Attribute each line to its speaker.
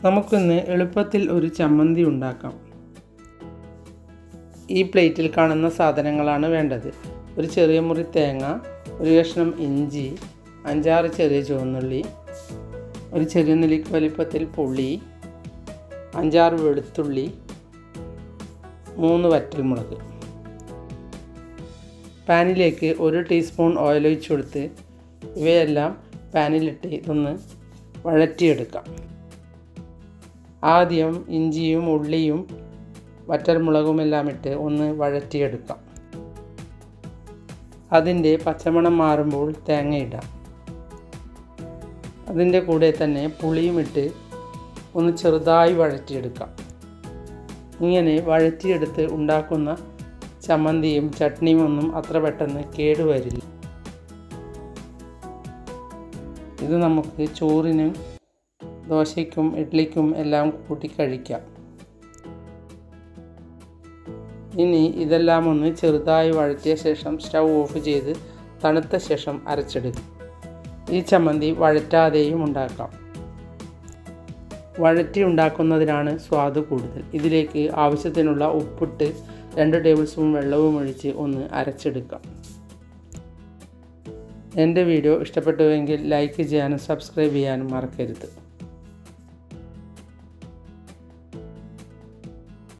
Speaker 1: നമുക്കിന്ന് എളുപ്പത്തിൽ ഒരു ചമ്മന്തി ഉണ്ടാക്കാം. ഈ പ്ലേറ്റിൽ കാണുന്ന സാധനങ്ങളാണ് വേണ്ടത്. ഒരു ചെറിയ മുറി തേങ്ങ, ഒരു കഷ്ണം ഇഞ്ചി, 5-6 ചെറിയ ചുവന്നുള്ളി, ഒരു ചെറിയ നെല്ലിക്ക വലിപ്പത്തിൽ പുളി, 5-6 വെളുത്തുള്ളി, 3 വറ്റൽമുളക്. പാനിലേക്ക് 1 ടീസ്പൂൺ ഓയിൽ ഒഴിച്ചു കൊടുത്ത് ഇവയെല്ലാം പാനിലിട്ട് ഇതൊന്ന് വഴറ്റിയെടുക്കാം. ആദ്യം ഇഞ്ചിയും ഉള്ളിയും വറ്റൽമുളകുമെല്ലാം ഇട്ട് ഒന്ന് വഴറ്റിയെടുക്കാം. അതിൻ്റെ പച്ചമണം മാറുമ്പോൾ തേങ്ങ ഇടാം. അതിൻ്റെ കൂടെ തന്നെ പുളിയും ഇട്ട് ഒന്ന് ചെറുതായി വഴറ്റിയെടുക്കാം. ഇങ്ങനെ വഴറ്റിയെടുത്ത് ഉണ്ടാക്കുന്ന ചമ്മന്തിയും ചട്നിയും ഒന്നും അത്ര പെട്ടെന്ന് കേടുവരില്ല. ഇത് നമുക്ക് ചോറിനും ദോശയ്ക്കും ഇഡ്ഡലിക്കും എല്ലാം കൂട്ടി കഴിക്കാം. ഇനി ഇതെല്ലാം ഒന്ന് ചെറുതായി വഴറ്റിയ ശേഷം സ്റ്റൗ ഓഫ് ചെയ്ത് തണുത്ത ശേഷം അരച്ചെടുക്കും. ഈ ചമ്മന്തി വഴറ്റാതെയും ഉണ്ടാക്കാം. വഴറ്റി ഉണ്ടാക്കുന്നതിനാണ് സ്വാദ് കൂടുതൽ. ഇതിലേക്ക് ആവശ്യത്തിനുള്ള ഉപ്പിട്ട് 2 ടേബിൾ സ്പൂൺ വെള്ളവും ഒഴിച്ച് ഒന്ന് അരച്ചെടുക്കാം. എൻ്റെ വീഡിയോ ഇഷ്ടപ്പെട്ടുവെങ്കിൽ ലൈക്ക് ചെയ്യാനും സബ്സ്ക്രൈബ് ചെയ്യാനും മറക്കരുത്.